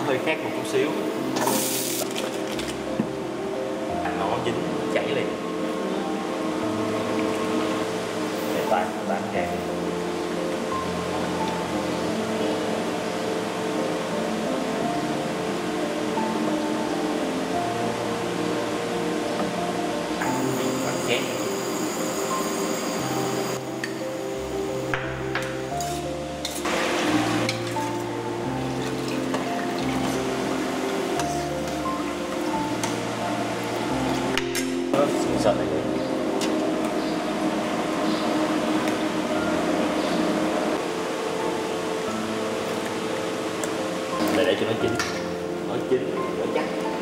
hơi khác một chút xíu, nó dính chảy liền. Để tán càng chén. Sợ này để cho nó chín, nó chắc.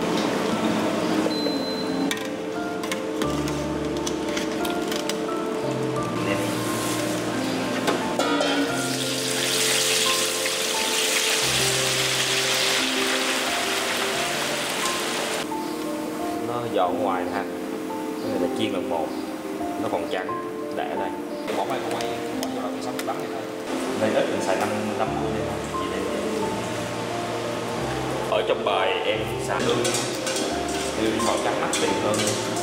Nó giòn ngoài ha, này là chiên lần một, nó còn trắng, để ở đây. Bỏ quay bỏ vào cái sắp bắn này thôi. Đây ít mình xài 50 đây thôi. Chỉ để ở trong bài em xài hương màu trắng mắt tiền hơn.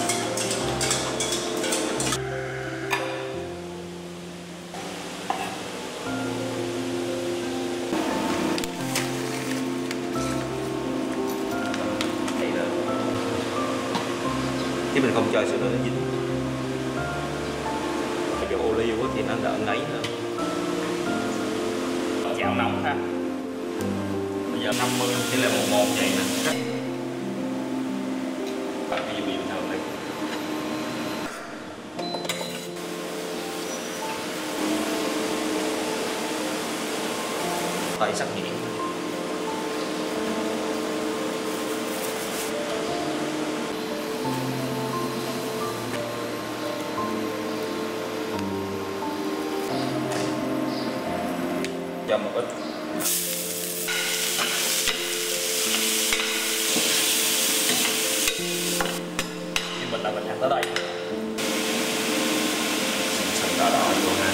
Chứ mình không cho sữa nữa nó dính. Dầu ô liu thì nó đỡ ngấy hơn. Chảo nóng ha. Bây giờ 50 chỉ là một vậy nè. Bạn cái gì bình thường đây. Tay sắc nhẹ. Cho một ít nhưng mình nhặt tới đây sần đỏ đỏ vô ha.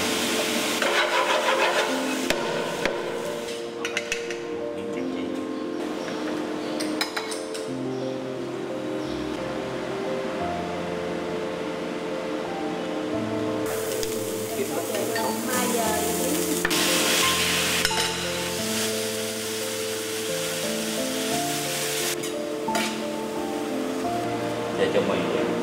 Để cho mì